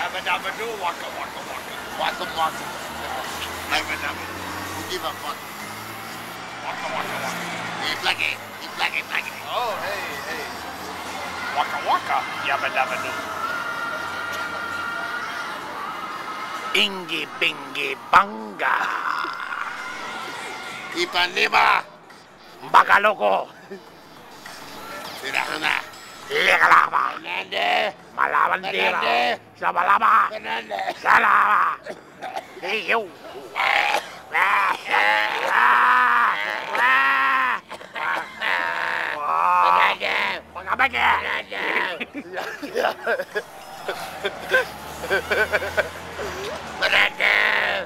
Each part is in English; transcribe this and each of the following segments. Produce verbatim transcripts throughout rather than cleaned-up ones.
Yabba dabba doo, waka waka waka. Waka waka. Yabba dabba. Who give a fuck? Waka waka waka. Hey, Blackie. Hey, Blackie, Blackie. Oh, hey, hey. Waka waka. Yabba dabba doo. Ingi bingi banga. Ipanema. Bakaloko. Sirahana. Legalaba. Fernandez. Malaban dira. Fernandez. Sabalaba. Fernandez. Salaba. Hey, yo. Fernandez. Fernandez.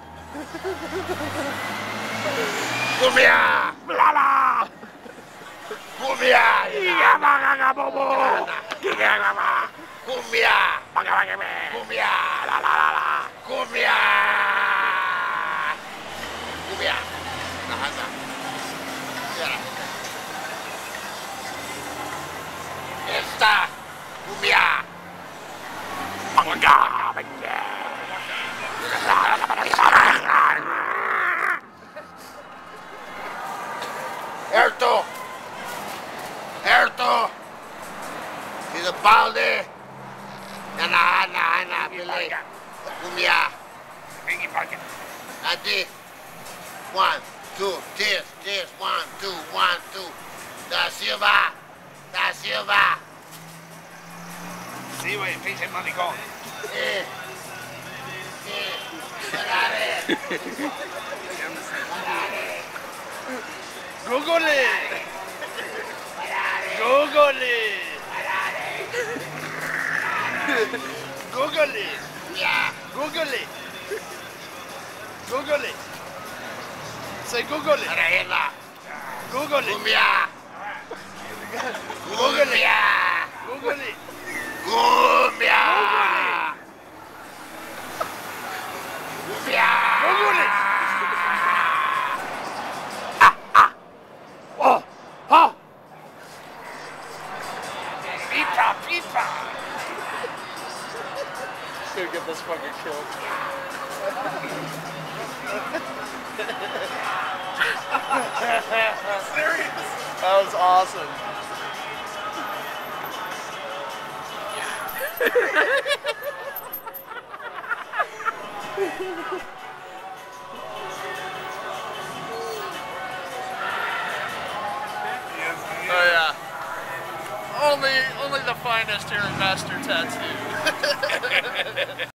Cumbia. Blala. Cumbia. Iya baka bobo. Iya baka. Cumbia. Baka baka me. Cumbia. La la la la. Cumbia. Cumbia. Nahasa. Siara. Esta. Cumbia. Baka baka. Erto. Erto. He's a balde. Ana, ana, ana, Billy. Cumbia. Biggie baka. Adi. One, two, this, this, one, two, one, two. Da Silva. Da Silva. See where your piece of money going. Eh. Eh. Parare. Google it. Google it. Google it. Yeah. Google it. Google it. Say Google it. Arahela. Google it. Cumbia. Google it. Cumbia. Google it. Cumbia. Cumbia. Google it. Oh, oh. Pipa, pipa. Gonna get this fucking killed. Serious. That was awesome. Oh yeah. Only only the finest here in Master Tattoo.